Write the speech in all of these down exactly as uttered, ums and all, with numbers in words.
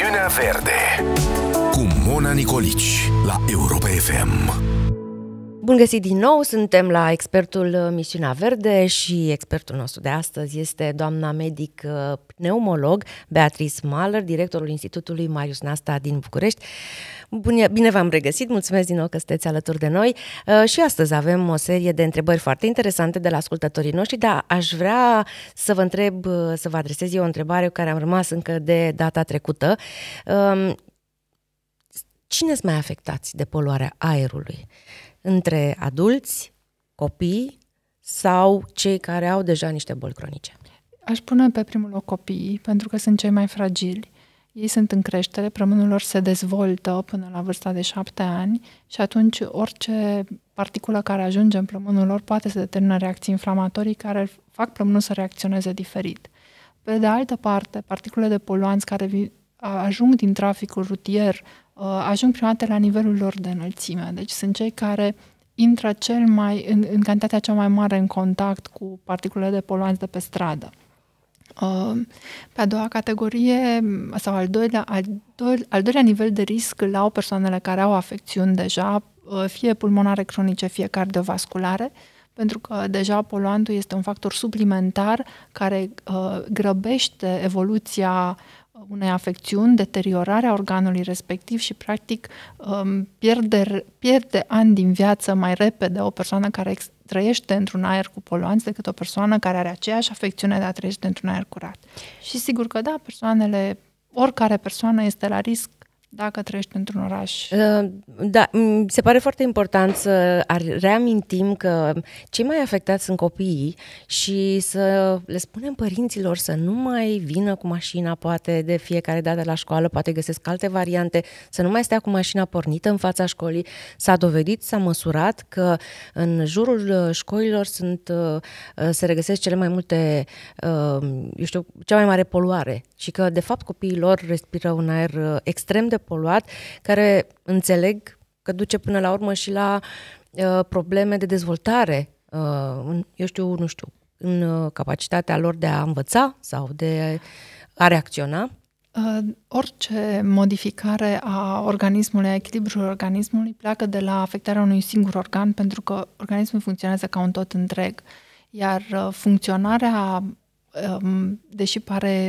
Misiunea Verde cu Mona Nicolici la Europa F M. Bun găsit din nou, suntem la expertul Misiunea Verde și expertul nostru de astăzi este doamna medic pneumolog Beatrice Mahler, directorul Institutului Marius Nasta din București. Bine, bine v-am regăsit, mulțumesc din nou că sunteți alături de noi și astăzi avem o serie de întrebări foarte interesante de la ascultătorii noștri, dar aș vrea să vă întreb, să vă adresez eu o întrebare cu care am rămas încă de data trecută. Cine sunt mai afectați de poluarea aerului? Între adulți, copii sau cei care au deja niște boli cronice? Aș pune pe primul loc copiii, pentru că sunt cei mai fragili. Ei sunt în creștere, plămânul lor se dezvoltă până la vârsta de șapte ani și atunci orice particulă care ajunge în plămânul lor poate să determine reacții inflamatorii care fac plămânul să reacționeze diferit. Pe de altă parte, particulele de poluanți care ajung din traficul rutier ajung prima dată la nivelul lor de înălțime. Deci sunt cei care intră cel mai, în, în cantitatea cea mai mare în contact cu particulele de poluanți de pe stradă. Pe a doua categorie, sau al doilea, al, doilea, al doilea nivel de risc îl au persoanele care au afecțiuni deja, fie pulmonare cronice, fie cardiovasculare, pentru că deja poluantul este un factor suplimentar care uh, grăbește evoluția unei afecțiuni, deteriorarea organului respectiv și, practic, um, pierde, pierde ani din viață mai repede o persoană care ex- trăiește într-un aer cu poluanți decât o persoană care are aceeași afecțiune, dar trăiește într-un aer curat. Și sigur că da, persoanele, oricare persoană este la risc dacă trăiești într-un oraș. Da, mi se pare foarte important să reamintim că cei mai afectați sunt copiii și să le spunem părinților să nu mai vină cu mașina, poate de fiecare dată la școală, poate găsesc alte variante, să nu mai stea cu mașina pornită în fața școlii. S-a dovedit, s-a măsurat că în jurul școlilor sunt, se regăsesc cele mai multe, eu știu, cea mai mare poluare și că, de fapt, copiii lor respiră un aer extrem de poluat, care înțeleg că duce până la urmă și la uh, probleme de dezvoltare, uh, în, eu știu, nu știu, în uh, capacitatea lor de a învăța sau de a reacționa. Uh, orice modificare a organismului, a echilibrului organismului, pleacă de la afectarea unui singur organ, pentru că organismul funcționează ca un tot întreg. Iar uh, funcționarea, um, deși pare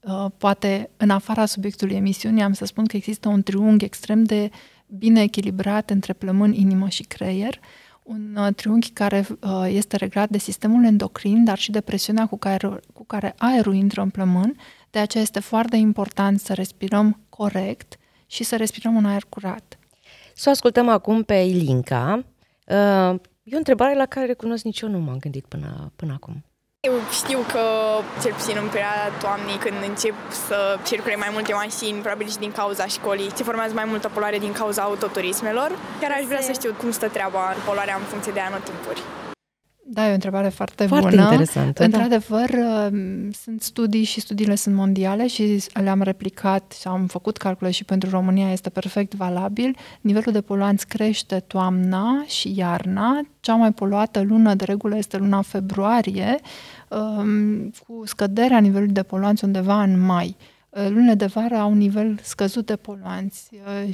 poate în afara subiectului emisiunii, am să spun că există un triunghi extrem de bine echilibrat între plămâni, inimă și creier, un triunghi care este reglat de sistemul endocrin, dar și de presiunea cu care, cu care aerul intră în plămân. De aceea este foarte important să respirăm corect și să respirăm un aer curat. Să o ascultăm acum pe Ilinca. E o întrebare la care recunosc nici eu nu m-am gândit până, până acum. Eu știu că, cel puțin în perioada toamnei, când încep să circule mai multe mașini, probabil și din cauza școlii, se formează mai multă poluare din cauza autoturismelor. Chiar aș vrea să știu cum stă treaba în poluarea în funcție de anotimpuri. Da, e o întrebare foarte, foarte bună. Interesantă. Într-adevăr, da. Sunt studii și studiile sunt mondiale și le-am replicat și am făcut calcule și pentru România, este perfect valabil. Nivelul de poluanți crește toamna și iarna. Cea mai poluată lună de regulă este luna februarie, cu scăderea nivelului de poluanți undeva în mai. Lunile de vară au un nivel scăzut de poluanți,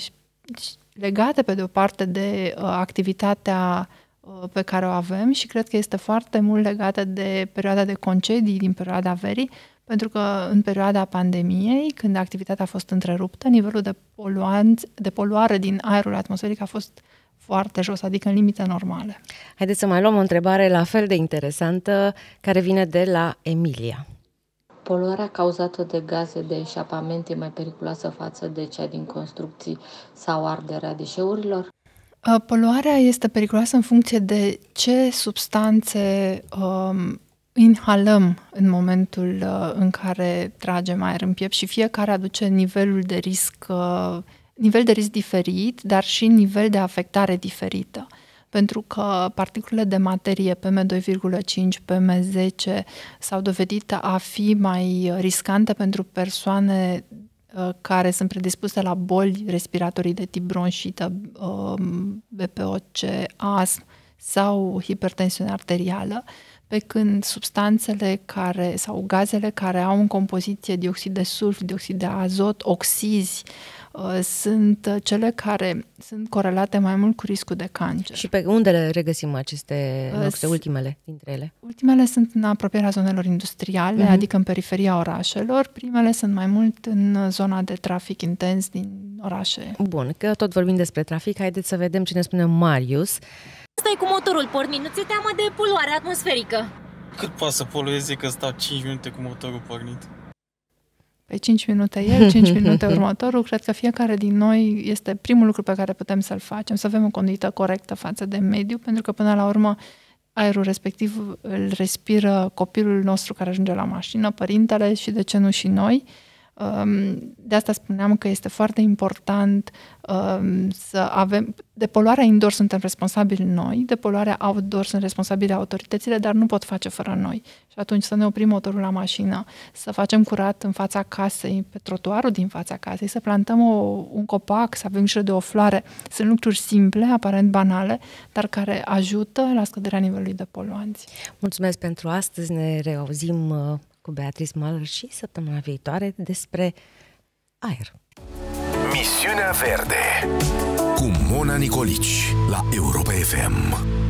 legate pe de o parte de activitatea pe care o avem și cred că este foarte mult legată de perioada de concedii din perioada verii, pentru că în perioada pandemiei, când activitatea a fost întreruptă, nivelul de, poluanți, de poluare din aerul atmosferic a fost foarte jos, adică în limite normale. Haideți să mai luăm o întrebare la fel de interesantă, care vine de la Emilia. Poluarea cauzată de gaze de eșapament e mai periculoasă față de cea din construcții sau arderea deșeurilor? Poluarea este periculoasă în funcție de ce substanțe um, inhalăm în momentul uh, în care tragem aer în piept și fiecare aduce nivelul de risc, uh, nivel de risc diferit, dar și nivel de afectare diferită. Pentru că particulele de materie P M doi virgulă cinci, P M zece s-au dovedit a fi mai riscante pentru persoane care sunt predispuse la boli respiratorii de tip bronșită, B P O C, astm sau hipertensiune arterială, pe când substanțele care, sau gazele care au în compoziție dioxid de sulf, dioxid de azot, oxizi, sunt cele care sunt corelate mai mult cu riscul de cancer. Și pe unde le regăsim aceste noxe, ultimele dintre ele? Ultimele sunt în apropierea zonelor industriale, uh-huh. adică în periferia orașelor. Primele sunt mai mult în zona de trafic intens din orașe. Bun, că tot vorbim despre trafic, haideți să vedem ce ne spune Marius. Stai cu motorul pornit, nu ți-e teamă de poluare atmosferică? Cât poate să polueze că stau cinci minute cu motorul pornit? Pe cinci minute el, cinci minute următorul. Cred că fiecare din noi este primul lucru pe care putem să-l facem, să avem o conduită corectă față de mediu, pentru că până la urmă aerul respectiv îl respiră copilul nostru care ajunge la mașină, părintele și de ce nu și noi. De asta spuneam că este foarte important să avem... De poluarea indoor suntem responsabili noi, de poluarea outdoor sunt responsabile autoritățile, dar nu pot face fără noi. Și atunci să ne oprim motorul la mașină, să facem curat în fața casei, pe trotuarul din fața casei, să plantăm o, un copac, să avem grijă de o floare. Sunt lucruri simple, aparent banale, dar care ajută la scăderea nivelului de poluanți. Mulțumesc pentru astăzi, ne reauzim cu Beatrice Mahler și săptămâna viitoare despre aer. Misiunea Verde cu Mona Nicolici la Europa F M.